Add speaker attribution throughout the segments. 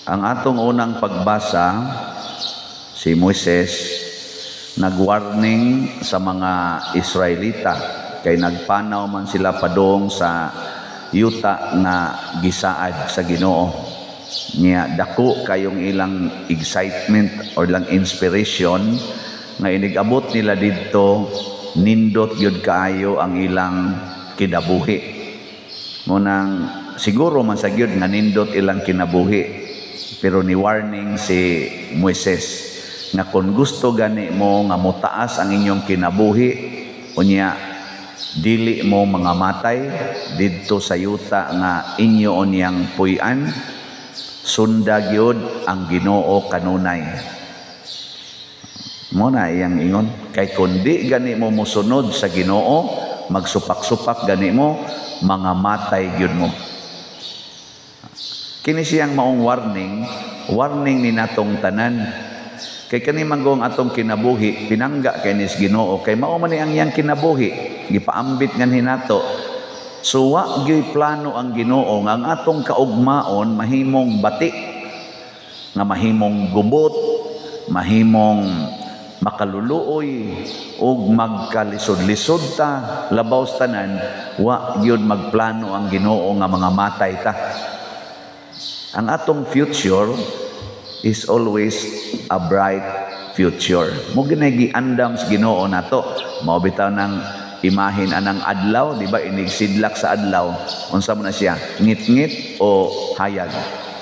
Speaker 1: Ang atong unang pagbasa, si Moises nagwarning sa mga Israelita kay nagpanaw man sila padong sa yuta nga gisaad sa Ginoo. Niya dako kayong ilang excitement or lang inspiration nga inigabot nila didto, nindot gyud kaayo ang ilang kinabuhi. Munang siguro man sa gyud nga nindot ilang kinabuhi, pero ni warning si Moises nga kung gusto gani mo nga mutaas ang inyong kinabuhi, unya dili mo mga matay didto sa yuta nga inyo unyang puy-an, sunda gyud ang Ginoo kanunay. Mo na iyang ingon, kay kundi gani mo musunod sa Ginoo, magsupak-supak gani mo, mga matay gyud mo. Kini siyang maong warning ni natong tanan. Kay kani manggong atong kinabuhi, pinangga kay nis Ginoo, kay mao man ni ang iyang kinabuhi, gipaambit ngan hinato. So wa gyud plano ang Ginoo nga ang atong kaugmaon mahimong bati, nga mahimong gubot, mahimong makaluluoy ug magkalisod-lisod ta labaw sa tanan. Wa gyud magplano ang Ginoo nga mga matay ta. Ang atong future is always a bright future. Mo ginay giandam sa Ginoo nato. Mao bitaw ng imahin anang adlaw, di ba? Inigsidlak sa adlaw. Unsa man na siya? Ngit-ngit o hayag?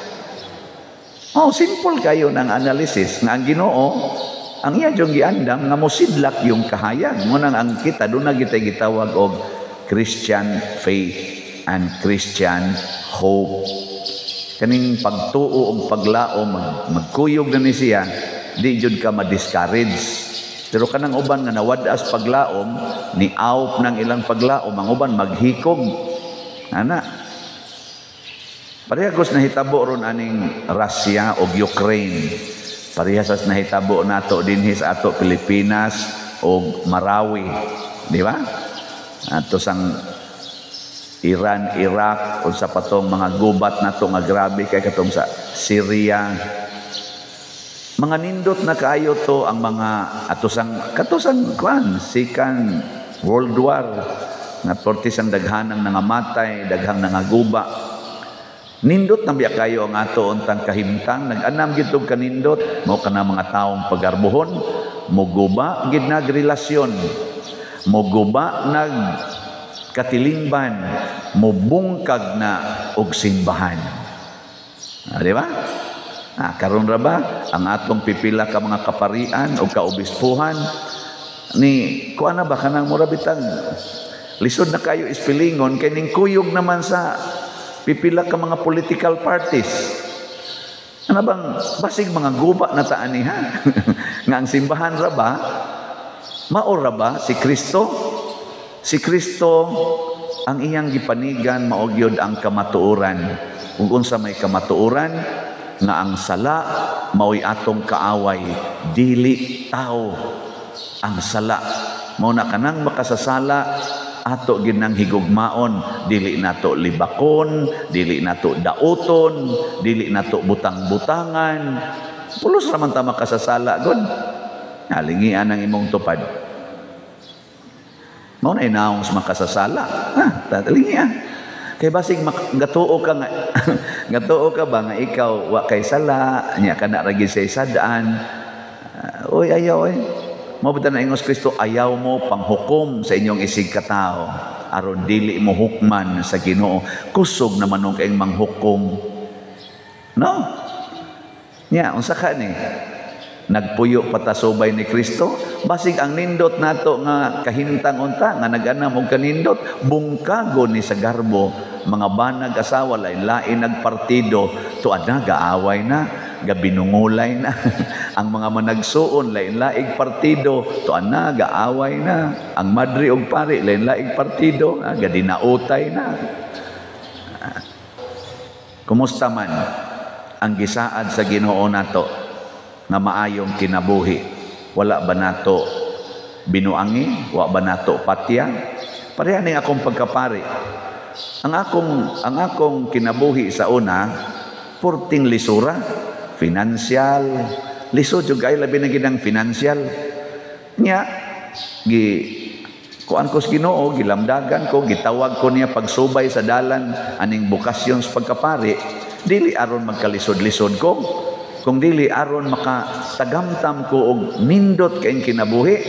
Speaker 1: Oh, simple kayo ng analysis nga ang Ginoo ang iya jung giandam nga mosidlak yung kahayag. Mo nang ang kita doon na kita gitawag og Christian faith and Christian hope. Kaning pagtuo og paglao, magkuyog na ni siya, di jud ka ma-discourage. Pero kanang uban nga nawadas paglaom, ni awp ng ilang paglaom, ang uban maghikog. Ana. Parehas nahitabo ron aning Russia ug Ukraine. Parehas nahitabo nato dinhi sa ato Pilipinas ug Marawi, di ba? Ato sang Iran, Iraq, unsa pa tong mga gubat nato nga grabe kay katong sa Syria. Mga nindot na kaayo to ang mga katusang kwan, second World War nga portisang daghanang nangamatay, daghang nangaguba. Nindot na biya kayo ang ato untang kahimtang, nag-anam gid og kanindot, mao kana mga taong pagarbuhon, muguba gid nagrelasyon, muguba nag katilingban, mubungkag na og simbahan. Di ba? Karon ra ba ang atong pipila ka mga kaparian o kaobispuhan ni kuana ba kanang murabitang lisod na kayo ispilingon kay ning kuyog naman sa pipila ka mga political parties. Ano bang basig mga guba na taan niha? Nga ang simbahan ra ba mao ra ba si Kristo? Si Kristo ang iyang gipanigan mao gyud ang kamatuoran. Ug unsa may kamatuoran nga ang sala mao'y atong kaaway, dili tao ang sala. Mao na kanang makasasala ato gid nang higugmaon, dili nato libakon, dili nato dauton, dili nato butang-butangan. Pulos ra man ta makasasala gud. Nalingian ang imong tupad. Mao na inaong sa makasasala. Tatalingi Kay basig gatuo ka nga gatuo ka ba nga ikaw wa kay sala, nya kana ra gid sa sadaan. Oy ayaw Mao bitaw na ingos Kristo, ayaw mo panghukom sa inyong isig katao aron dili mo hukman sa Ginoo. Kusog naman nung kaing manghukom. No? Nya unsa ka ni? Nagpuyo patasubay ni Kristo, basig ang nindot nato nga kahintang unta nga nag-anam og kanindot, bungkago ni sa garbo, mga banag asawa lain-lain nagpartido, tuad na gaaway na, gabinungulay na. Ang mga managsuon lain-laing partido, tuad na gaaway na. Ang madri og pari lain-laing partido, gadinautay na. Kumusta man ang gisaad sa Ginoo nato nga maayong kinabuhi? Wala ba nato binuangi? Wa ba nato patya? Pareha ning akong pagkapari. Ang akong kinabuhi sa una, Purting lisura, financial. Lisod juga ay labi na ginang financial. Nya, kuan ko sa Ginoo, gilamdagan ko, gitawag ko niya pagsubay sa dalan, aning bukasyon sa pagkapari, dili aron magkalisod-lisod ko, kung dili aron makatagamtam ko og nindot kaing kinabuhi.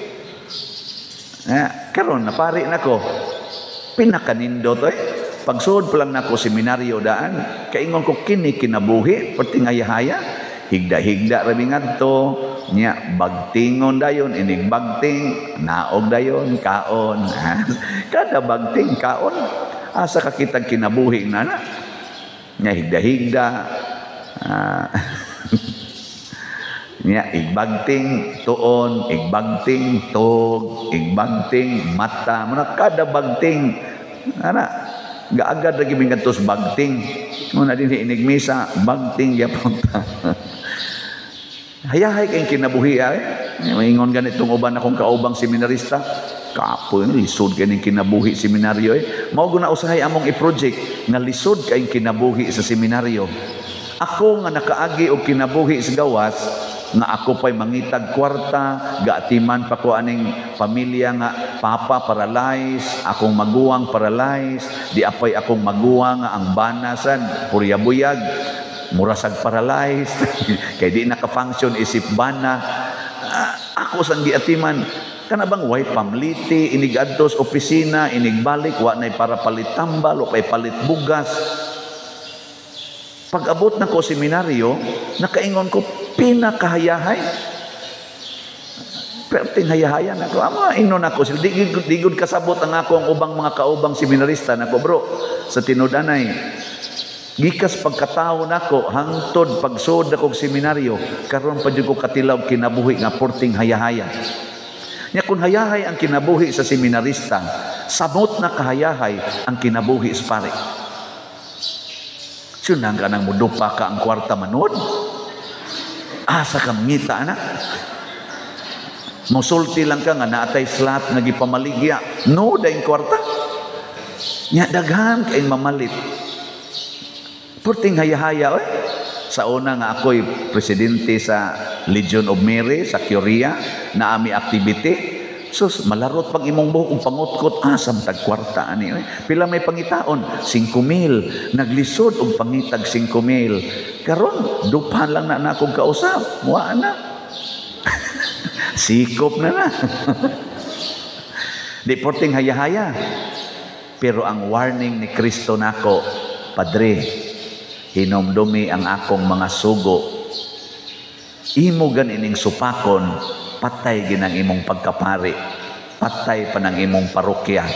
Speaker 1: Karon napari na ko, pinakanindot pagsuod pa lang nako seminaryo daan, kaingon ko kini kinabuhi, pati ngayahaya, higda-higda rabi ngadto, nya bagtingon dayon, inig bagting, naog dayon, kaon. Kada bagting, kaon, asa kakitang kinabuhi na na. Nya higda-higda, nya igbagting tuon, igbagting tog, igbagting mata, muna kada bagting, gaagad lagi mingantos bagting. Muna din inigmisa, bagting yapon ta. Hayahay kayong kinabuhi ay. Maingon ganitong uban akong kaubang seminarista. Kapoy, lisod kayong kinabuhi seminaryo Mao guna usahay among i-project na lisod kayong kinabuhi sa seminaryo. Ako nga nakaagi og kinabuhi sa gawas, nga ako pa'y mangitag kwarta, gaatiman pa ko aning pamilya nga papa paralyzed, akong maguwang paralyzed, di apay akong maguwang nga ang banasan, puryabuyag, murasag paralyzed, kay di naka-function isip bana. Ako sang giatiman, kanabang way pamliti, inig adtos opisina, inigbalik, wa na'y para palit tambal, o pa'y palit bugas. Pag-abot na ko seminaryo, nakaingon ko, pinakahayahay. Perting hayahayan ako. Ingnon ako. Digod kasabot ang ako ang ubang mga kaubang seminarista nako, bro. Sa tinudanay, gikas pagkatao nako, hangtod pagsod ako seminaryo, karon pa jud ko katilaw kinabuhi nga porting hayahayan. Nya kun hayahay ang kinabuhi sa seminarista, sabot na kahayahay ang kinabuhi sa pare. Sunang ka nang mudupa ka ang kwarta manood. Asa kang ngita na. Musulti lang ka nga naatay slot nga gipamaligya. No, daing kwarta. Nya daghan kay mamalit. Purting hayahaya Sa una nga ako'y presidente sa Legion of Mary sa Korea na ami activity. Sus, malarot pag imong buhok kung pangutkot, samtag kwarta ani. Pila may pangitaon? 5,000. Naglisod og pangitag 5,000. Karon, dupan lang na akong kausap. Mua na. Sikop na. Di porting hayahaya. Pero ang warning ni Kristo nako, Padre, hinomdumi ang akong mga sugo. Imo ganining supakon, patay ginang imong pagkapari, patay pa ng imong parokya.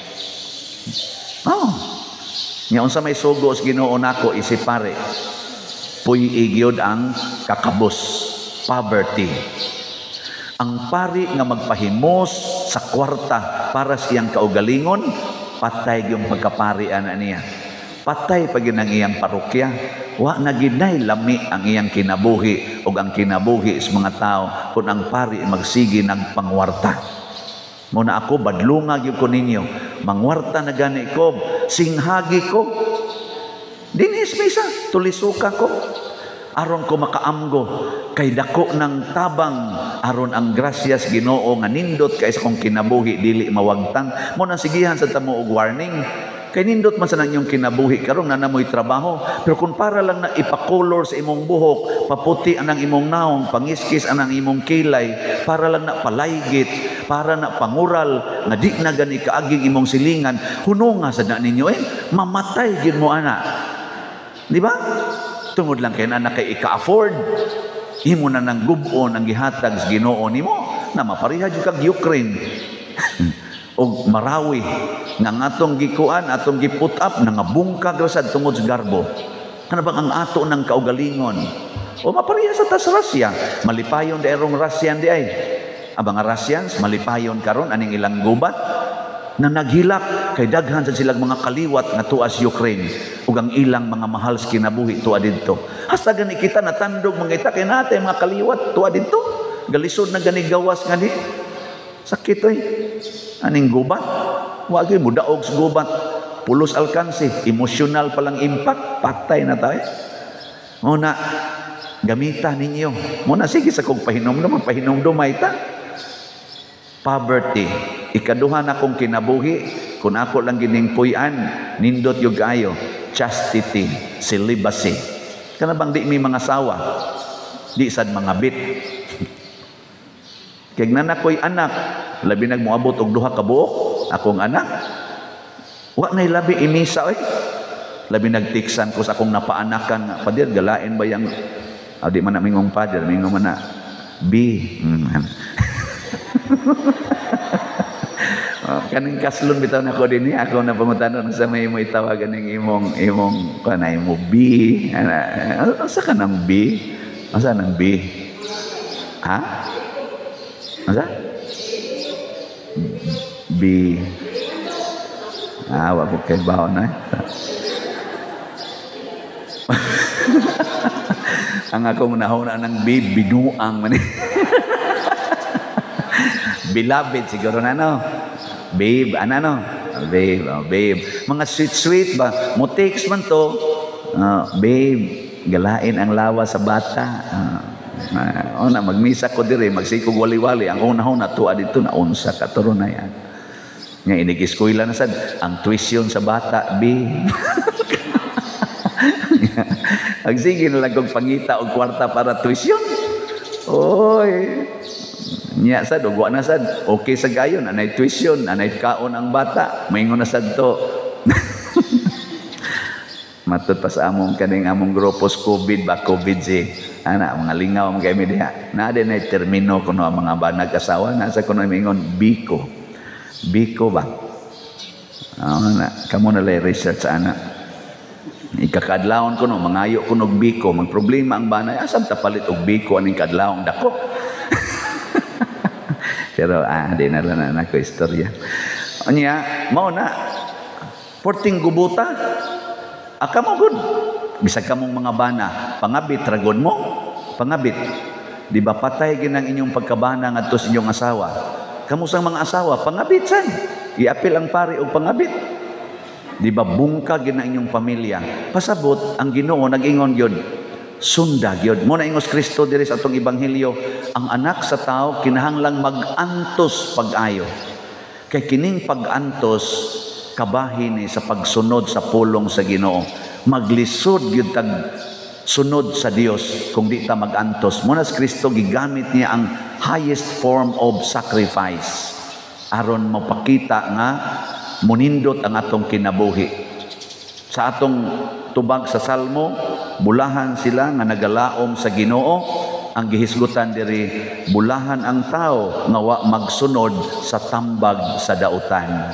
Speaker 1: Nya unsa may sugo sa Ginoo nako isipare, puy igyod ang kakabos, poverty. Ang pari nga magpahimos sa kwarta para siyang kaugalingon, patay yung pagkaparian niya. Patay pa ginang iyang parokya. Wa na ginay lami ang iyang kinabuhi o ang kinabuhi sa mga tao kung ang pari magsigi ng pangwarta. Muna ako, badlungag yung ko ninyo. Mangwarta na gani ko, singhagi ko. Dinis misa, tulisuka ko. Aron ko makaamgo, kay dako ng tabang, aron ang grasyas Ginoo nga nindot kay sa kong kinabuhi, dili mawagtang. Muna sigihan sa tamo og warning. Kay nindot man sa nang iyong kinabuhi, karong nanamoy trabaho. Pero kung para lang na ipakolor sa imong buhok, paputi anang imong naong, pangiskis anang imong kilay, para lang na palaygit, para na pangural, nga di na gani kaaging imong silingan, hununga sa na ninyo, mamatay gid mo ana. Di ba? Tungod lang kay na kay ika-afford, imo na nang gubon ang gihatag sa Ginoo nimo, na mapariha jud kag Ukraine. O Marawi nga atong gikuan, atong giput up, nangabungkag rasad tungod sa garbo. Ano bang ang ato ng kaugalingon? O mapariya sa tas Russia, malipayon da erong Russian di ay. Abang Russians, malipayon karon aning ilang gubat, na naghilak, kay daghan sa silang mga kaliwat nga tuas Ukraine, ug ang ilang mga mahal sa kinabuhi tuwa didto. Hasta gani kita natandog mga ita, kay natin mga kaliwat tuwa didto. Galisod na gani gawas nga di. Sakit aning gubat, wagi mo daog sa gubat, pulos alkansi, emosyonal palang impact, patay na tayo. Muna, gamitan ninyo. Muna, sige sa kong pahinom-dumay ta. Poverty. Ikaduha na kong kinabuhi, kung ako lang giningpuyan, nindot yung kayo. Chastity, celibacy. Kana bang di may mga sawa? Di sad mga bit. Kaya nanak ko'y anak, labi nagmuabot og duha ka buok, akong anak. Wa na'y labi imisa, oy. Labi nagtiksan ko sa akong napaanakan, padir, galain ba yang, di man na mingong padir, mingong man na, B. Kaning kaslon bitaw na ko din ako na pangutanon sa may mo itawagan ng imong kanay mo B. Asa ka ng B? Asa ng B? Ha? Asa? B. Wag ko kay bawo na. Ang akong nahuna ng B, binuang man. Beloved siguro na no. Babe, ano? Babe, babe. Mga sweet ba? Mutiks man to. Babe, galain ang lawa sa bata. Na magmisa ko dire, magsikog wali-wali. Ang una-una tuwa dito na unsa katuro na yan. Nga inigis-kuila na sad ang tuition sa bata, babe. Ang sige na lang kong pangita o kwarta para tuition. Oy. Nya sad ugwa na sad okay sa gayon anay tuition anay kaon ang bata maingon na sad to. Matud pa sa among kaning among grupos COVID ba COVID ana mga lingaw mga kami diha na din ay termino kuno ang mga banag asawa nasa kuno maingon biko ba na kamo na lay research ana ikakadlawon kuno mangayo kuno biko mag problema ang banay asam ta palit og biko aning kadlawon dako. Pero di na lang ako istorya. Anya, mao na porting gubuta. Aka mo good. Bisag kamong mga bana, pangabit ragon mo, pangabit. Di ba patay ginang inyong pagkabana ngadto sa inyong asawa? Kamusang mga asawa, pangabit san. Iapil ang pari og pangabit. Di ba bungka ginang inyong pamilya? Pasabot ang Ginoo nag-ingon gyud. Sunda gyud. Mo na ingos Kristo diri sa atong ebanghelyo, ang anak sa tao kinahanglang mag-antos pag-ayo. Kay kining pag-antos kabahin sa pagsunod sa pulong sa Ginoo. Maglisod gyud tag sunod sa Dios kung di ta mag-antos. Mo na si Kristo gigamit niya ang highest form of sacrifice aron mapakita nga munindot ang atong kinabuhi. Sa atong tubag sa Salmo, bulahan sila nga nagalaom sa Ginoo. Ang gihisgutan diri, bulahan ang tao nga wa magsunod sa tambag sa dautan.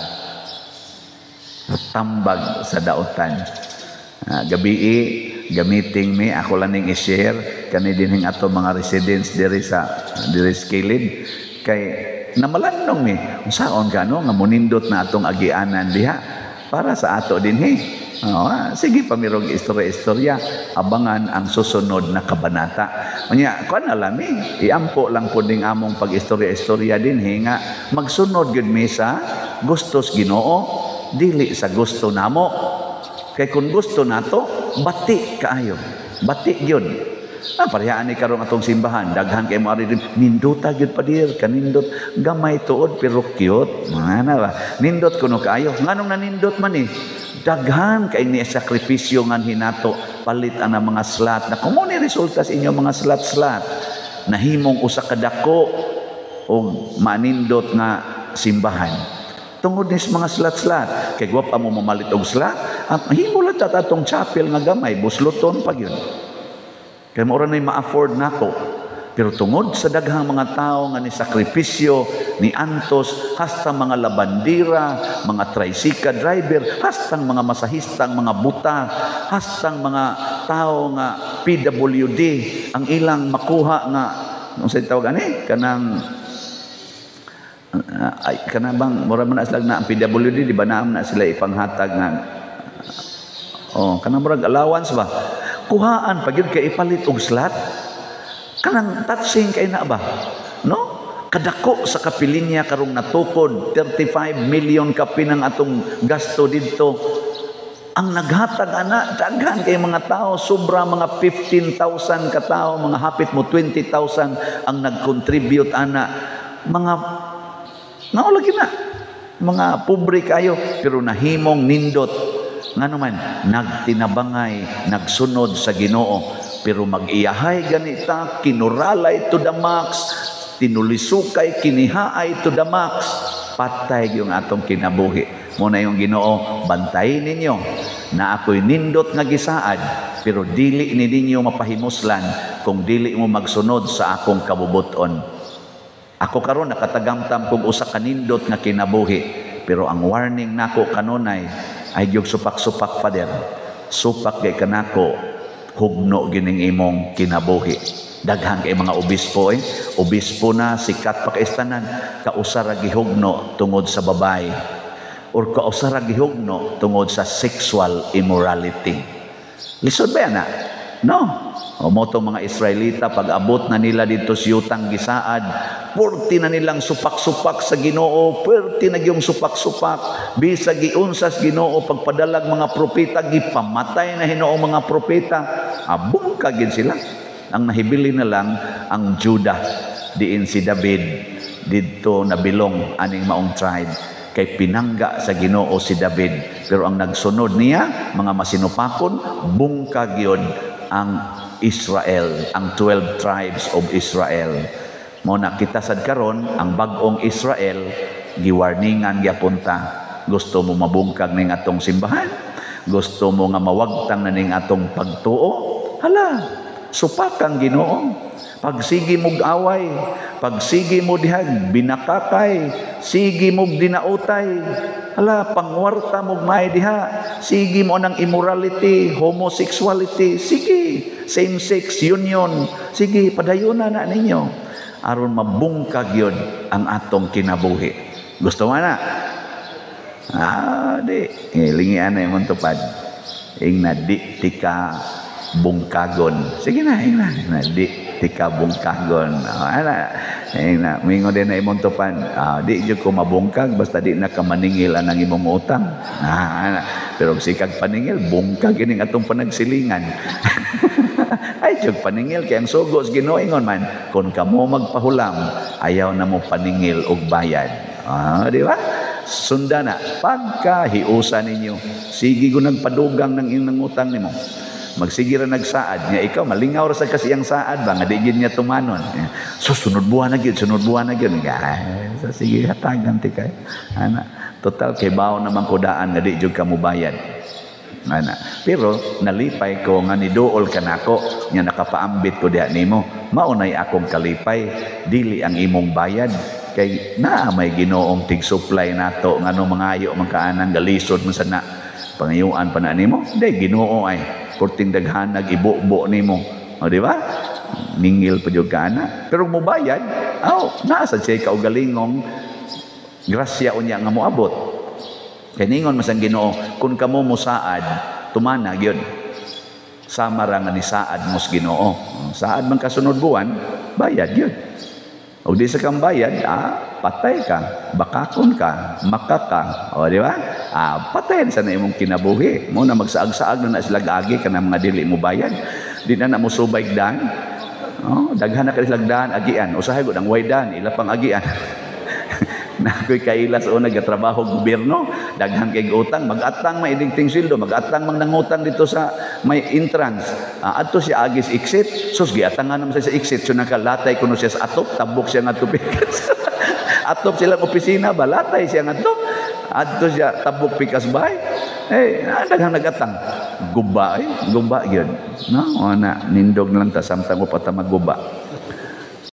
Speaker 1: Tambag sa dautan. Gabii gamiting mi ako lang ning i-share kani dinhing ato mga residents diri sa Kilid kay namalandong mi unsaon gano nga munindot na atong agianan diha para sa ato dinhi. Sige pamirog istorya abangan ang susunod na kabanata. Unya kuan alami iampo lang pud ning among pag-istorya din nga magsunod gyud mi sa gustos Ginoo dili sa gusto namo. Kay kung gusto nato bati kaayo. Bati gyud. Parehaan ni karong atong simbahan daghan kay mo ari ninduta gyud padir kanindot gamay tuod pero cute. Mana ba? Nindot kuno kaayo. Nganong nanindot man daghan kay ni sakripisyo ngan hinato palit ana mga slat na kumo ni resulta sa inyo mga slat nahimong usa ka dako og manindot nga simbahan tungod ni mga slat kay guwap mo mamalit og slat at mahimo lang tatong chapel nga gamay busluton pa gyud kay mo ra nay ma-afford nako pero tungod sa daghang mga tao nga ni sakripisyo ni antos hasta mga labandira, mga tricycle driver, hasta mga masahistang mga buta, hasta mga tao nga PWD ang ilang makuha nga ano sa tawag ani kanang bang mura man aslag na ang PWD di ba naam na sila ipanghatag nga kanang murag allowance ba kuhaan pag yun kay ipalit og slot kanang touching kay na ba no kadako sa kapilinya karong natukod 35 million kapi ng atong gasto didto Ang naghatag ana daghan kay mga tao, sobra mga 15,000 ka tao, mga hapit mo 20,000 ang nag-contribute ana. Mga naulagi na mga pobre kayo pero nahimong nindot ngano man nagtinabangay, nagsunod sa Ginoo, pero mag-iyahay ganita, kinuralay to the max, tinulisukay, kinihaay to the max, patay yung atong kinabuhi. Muna yung Ginoo, bantayin ninyo na ako'y nindot nga gisaad, pero dili ni ninyo mapahimuslan kung dili mo magsunod sa akong kabubuton. Ako karon nakatagamtam kung usa ka nindot nga kinabuhi, pero ang warning nako kanunay ay gyud supak-supak Father. Supak kay kanako hugno gining imong kinabuhi. Daghan kay mga obispo obispo na sikat pa kaistanan, kausara gihugno tungod sa babae or kausara gihugno tungod sa sexual immorality. Lisod ba yan? No. O mo tong mga Israelita, pag abot na nila dito sa yutang gisaad, purti na nilang supak-supak sa Ginoo, purti na giyong supak-supak, bisa giunsas Ginoo, pagpadalag mga propeta, gipamatay na Hinoong mga propeta, abong kagin sila. Ang nahibili na lang ang Judah, diin si David, dito nabilong aning maong tribe, kay pinangga sa Ginoo si David. Pero ang nagsunod niya, mga masinupakon, bungkag yun ang Israel, ang 12 tribes of Israel. Muna kita sad karon ang bag-ong Israel, giwarningan giapunta. Gusto mo mabungkag ning atong simbahan? Gusto mo nga mawagtang na ning atong pagtuo? Hala, supakang Ginoo. Pagsigi mog away, pagsigi mo dihag binakakay, sige mog dinautay, hala pangwarta mog may diha, sige mo nang immorality, homosexuality, sige same-sex union, sige padayunan na ninyo aron mabungkag yun ang atong kinabuhi. Gusto mo na? Di lingian na yung tupad ingna di tika bungkagon, sige na ingna di tika bungkagon. Na mingo din na imong tupan. Di jud ko mabungkag basta di na ka maningil ang imong utang. Pero sikag paningil, bungkag ining atong panagsilingan. Ay jud paningil kay ang sugo sa Ginoo ingon man, kun kamo magpahulam, ayaw na mo paningil og bayad. Di ba? Sunda na pagka hiusa ninyo, sige ko nagpadugang ng inyong utang nimo. Magsigira nagsaad niya, ikaw malingaw ra sa kasiyang saad ba nga di gid niya tumanon. So sunod buwan na gid. So sige hatagan ti kay ana total kay bawo naman ko daan nga di jud ka mobayad. Ana pero nalipay ko nga niduol kanako nya nakapaambit ko diha nimo. Maunay akong kalipay dili ang imong bayad kay naa may Ginoong tig-supply nato ngano mangayo man kaanang galisod man sana pangayuan pa na nimo. Di Ginoo ay kurting daghanag ibo-bo nimo. O di ba? Ningil pa jud ka ana. Pero mobayad, nasa siya kaugalingong grasya unya nga moabot. Kay ningon man sang Ginoo, kun kamo mosaad, tumana gyud. Sama ra nga ni saad mos Ginoo. Saad man kasunod buwan, bayad gyud. O di sa kang bayad, patay ka, bakakon ka, makaka. O di ba? Patayin sa na imong kinabuhi. Mo na magsaag-saag na sila agi ka na mga dili mo bayad. Di na mo subay dan. Daghan na ka sila dan agian. Usahay gud ang waydan ila pang agian. Na ko'y kailas o nagatrabaho gobyerno, daghan kay utang, mag-atang may idingting sildo, mag-atang mang nangutang dito sa may entrance. Adto siya agis exit, sus giatangan naman siya sa exit, so nakalatay kuno siya sa atop, tabok siya nga tupikas. Atop silang opisina, balatay siya nga atop. Adto siya tabok pikas bay. Daghang nagatang. Guba yun. No, nindog na lang ta samtang mo pata magguba.